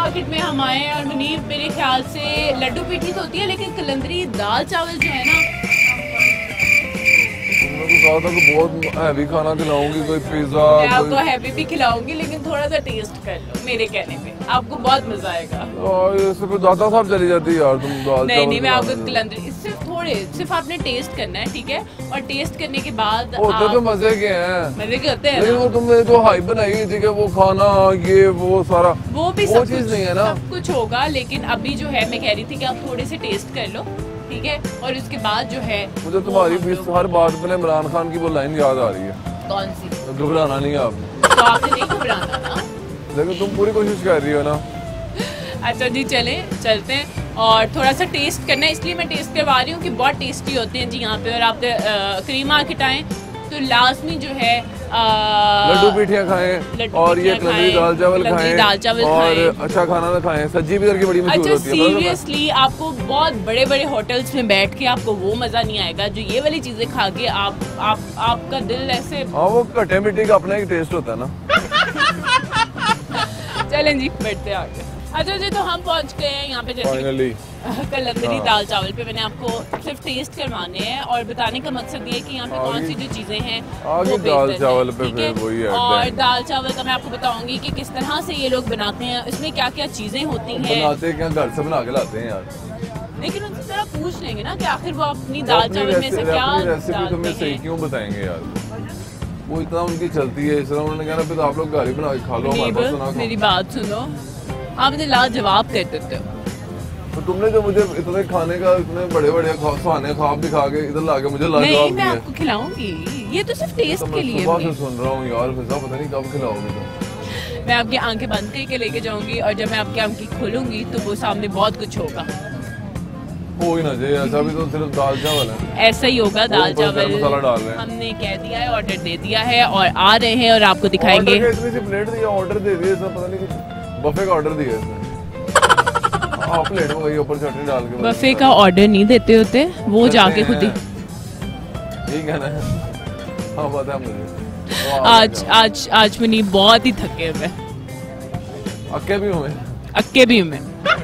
Market में हम आए हैं और मुनीब मेरे ख्याल से लड्डू पेठी तो होती है, लेकिन कलंदरी दाल चावल जो है ना, कहा था कि बहुत हैवी खाना खिलाऊंगी, कोई पिज्जा मैं आपको हैवी भी खिलाऊंगी, लेकिन थोड़ा सा टेस्ट कर लो मेरे कहने पे, आपको बहुत मजा आएगा। दादा साहब चली जाती है यार तुम दाल नहीं, मैं आपको कलंदरी सिर्फ आपने टेस्ट करना है, ठीक है? और टेस्ट करने के बाद होते तो मजे के हैं, मजे के होते हैं, लेकिन वो तुमने जो हाइप बनाई हुई थी कि वो खाना ये वो सारा, वो भी वो चीज नहीं है ना, सब कुछ होगा। लेकिन अभी जो है मैं कह रही थी कि आप थोड़े से टेस्ट कर लो, ठीक है? और उसके बाद जो है मुझे तुम्हारी हर बात पे इमरान खान की वो लाइन याद आ रही है। कौन सी? घबराना नहीं आप, तो आपने नहीं घबराना ना, लेकिन तुम पूरी कोशिश कर रही हो ना। अच्छा जी, चलते हैं और थोड़ा सा टेस्ट करना है, इसलिए मैं टेस्ट करवा रही हूँ कि बहुत टेस्टी होते हैं जी यहाँ पे। और आप क्रीम मार्केट आएँ तो लाजमी जो है लड्डू पीठियाँ खाएं और ये कलंदरी दाल चावल खाएं और अच्छा खाना ना खाएं। सज्जी भी इधर की बड़ी मशहूर होती है। सीरियसली आपको बहुत बड़े बड़े होटल्स में बैठ के आपको वो मजा नहीं आएगा जो ये वाली चीजें खा के आपका दिल ऐसे। हाँ, वो खट्टे मीठे का अपना एक टेस्ट होता है ना। चलें जी, बैठते आगे। अच्छा जी, तो हम पहुंच गए हैं यहाँ पे फाइनली कलंदरी दाल चावल पे। मैंने आपको सिर्फ टेस्ट करवाने हैं और बताने का मकसद ये है कि यहाँ पे कौन सी जो चीजें हैं वो दाल चावल पे फिर वही है। और दाल चावल का मैं आपको बताऊंगी कि किस तरह से ये लोग बनाते हैं, इसमें क्या क्या चीजें होती हैं। बनाते क्या, घर से बना के लाते हैं यार। लेकिन उनसे जरा पूछ लेंगे ना कि आखिर वो अपनी दाल चावल में से क्या रेसिपी तुम्हें सही क्यों बताएंगे यार, वो इतना उनकी चलती है। इस तरह उन्होंने कहा फिर आप लोग घर ही बना के खा लो, हमारे पास सुना। मेरी बात सुनो, आप मुझे लाजवाब कर देते हो। तो तुमने जो मुझे इतने खाने का इतने बड़े बड़े खाने ख्वाब दिखा के इधर लाके मुझे लाजवाब नहीं, मैं आपको खिलाऊंगी, ये तो सिर्फ टेस्ट के लिए। सुबह से सुन रहा हूँ यार, फिजा पता नहीं कब खिलाओगे तुम। मैं आपकी आंखें बंद करके लेके जाऊंगी और जब मैं आपकी आंखें खोलूंगी तो वो सामने बहुत कुछ होगा। हो ही ना चाहिए ऐसा, भी तो सिर्फ दाल चावल है। ऐसा ही होगा, दाल चावल मसाला डाल रहे हैं। हमने कह दिया है, ऑर्डर दे दिया है और आ रहे हैं और आपको दिखाएंगे। इतनी सी प्लेट दिया, ऑर्डर दे दिया, पता नहीं कुछ बफे का ऑर्डर दिया इसने। प्लेट में ऊपर चटनी डाल के। बफे का ऑर्डर नहीं देते होते, वो जाके खुद ही। ठीक है ना, हाँ पता है मुझे। आज मनी बहुत ही थके हुए, अक्के भी हूँ मैं।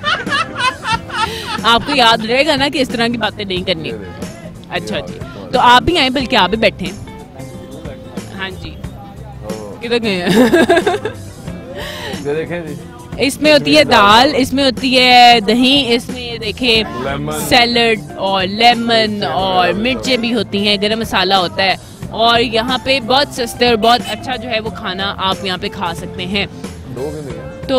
आपको याद रहेगा ना कि इस तरह की बातें नहीं करनी। अच्छा जी, तो आप भी आए, बल्कि आप भी बैठे। हाँ जी, किधर गए हैं? देखें जी, इसमें होती है दाल, इसमें होती है दही, इसमें देखें सैलड और लेमन और मिर्चें भी होती हैं, गरम मसाला होता है। और यहाँ पे बहुत सस्ते और बहुत अच्छा जो है वो खाना आप यहाँ पे खा सकते हैं। तो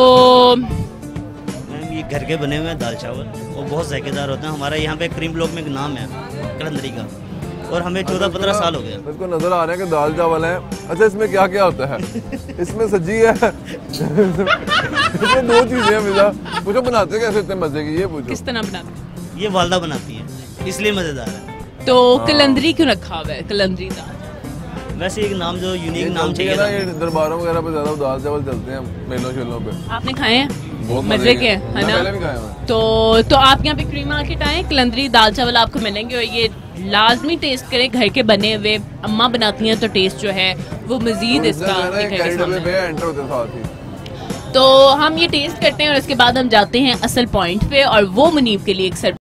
ये घर के बने हुए हैं दाल चावल, वो बहुत जायकेदार होते हैं। हमारा यहाँ पे क्रीम ब्लॉक में एक नाम है कलंदरी का, और हमें 14-15 साल हो गए। मेरे को नजर आ रहा है कि दाल चावल है। अच्छा, इसमें क्या क्या होता है? इसमें सब्जी है। इसमें दो चीजें हैं। मिला पूछो बनाते कैसे इतने मजे की, ये पूछो। किस तरह बनाते? ये वालदा बनाती है, इसलिए मजेदार है। तो कलंदरी क्यों रखा हुआ है, कलंदरी दाल? वैसे एक नाम जो यूनिक नाम चाहिए ना, ये दरबारों वगैरह पे ज्यादा दाल चावल चलते हैं, मेलों शेलों पे। आपने खाए हैं? बहुत मजे के है ना? पहले भी खाए हैं। तो आप यहाँ पे क्रीम मार्केट आए, कलंदरी दाल चावल आपको मिलेंगे और ये लाजमी टेस्ट करें। घर के बने हुए अम्मा बनाती हैं तो टेस्ट जो है वो मजीद इसका तो हम ये टेस्ट करते हैं और उसके बाद हम जाते हैं असल पॉइंट पे, और वो मुनीब के लिए एक